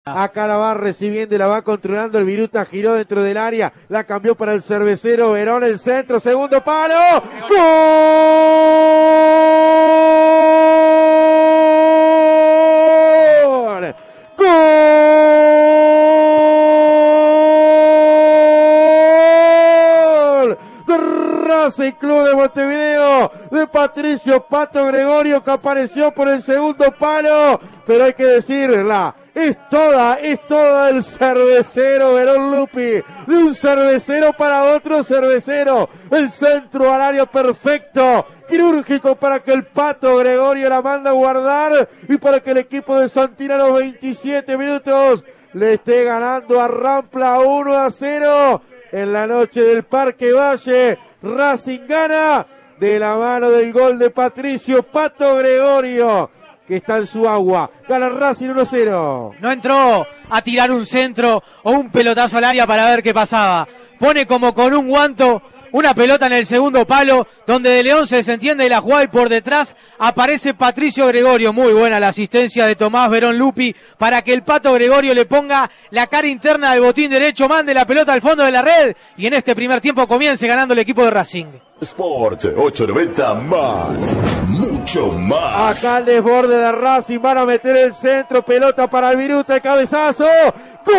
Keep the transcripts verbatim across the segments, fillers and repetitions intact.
Acá la va recibiendo y la va controlando el Viruta, giró dentro del área, la cambió para el cervecero Verón, el centro, segundo palo, ¡gol! ¡Gol! Racing Club de Montevideo, de Patricio Pato Gregorio, que apareció por el segundo palo, pero hay que decirla, es toda, es toda del cervecero Verón Lupi, de un cervecero para otro cervecero, el centro al área perfecto, quirúrgico para que el Pato Gregorio la manda a guardar y para que el equipo de Santina a los veintisiete minutos le esté ganando a Rampla uno a cero en la noche del Parque Valle. Racing gana de la mano del gol de Patricio Pato Gregorio, que está en su agua. Gana Racing uno a cero. No entró a tirar un centro o un pelotazo al área para ver qué pasaba. Pone como con un guanto una pelota en el segundo palo, donde De León se desentiende de la jugada y por detrás aparece Patricio Gregorio. Muy buena la asistencia de Tomás Verón Lupi para que el Pato Gregorio le ponga la cara interna del botín derecho, mande la pelota al fondo de la red y en este primer tiempo comience ganando el equipo de Racing. Sport ochocientos noventa más, mucho más. Acá el desborde de Racing, van a meter el centro, pelota para el Viruta, el cabezazo, ¡gol!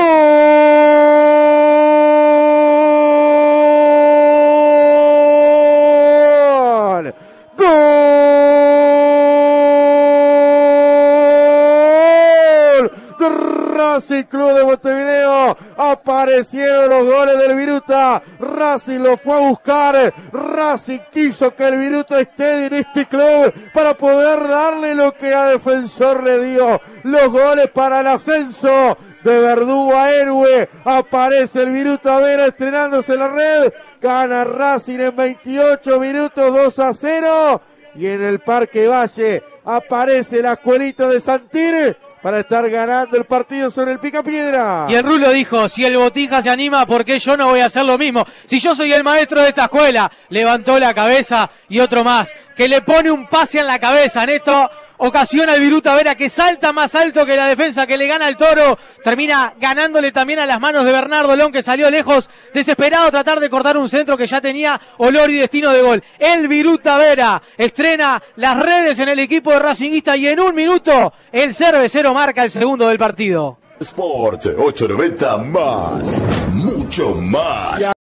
¡Gol! De Racing Club de Montevideo, aparecieron los goles del Viruta, Racing lo fue a buscar, Racing quiso que el Viruta esté en este club para poder darle lo que a Defensor le dio, los goles para el ascenso de Verdugo a Héroe, aparece el Viruta Vera estrenándose en la red, gana Racing en veintiocho minutos dos a cero y en el Parque Valle aparece la escuelita de Santir para estar ganando el partido sobre el Picapiedra. Y el Rulo dijo, si el Botija se anima, ¿por qué yo no voy a hacer lo mismo? Si yo soy el maestro de esta escuela, levantó la cabeza y otro más, que le pone un pase en la cabeza. En esta ocasión al Viruta Vera, que salta más alto que la defensa, que le gana al Toro, termina ganándole también a las manos de Bernardo León, que salió lejos, desesperado a tratar de cortar un centro que ya tenía olor y destino de gol. El Viruta Vera estrena las redes en el equipo de Racingista y en un minuto el cervecero marca el segundo del partido. Sport ochocientos noventa más, mucho más.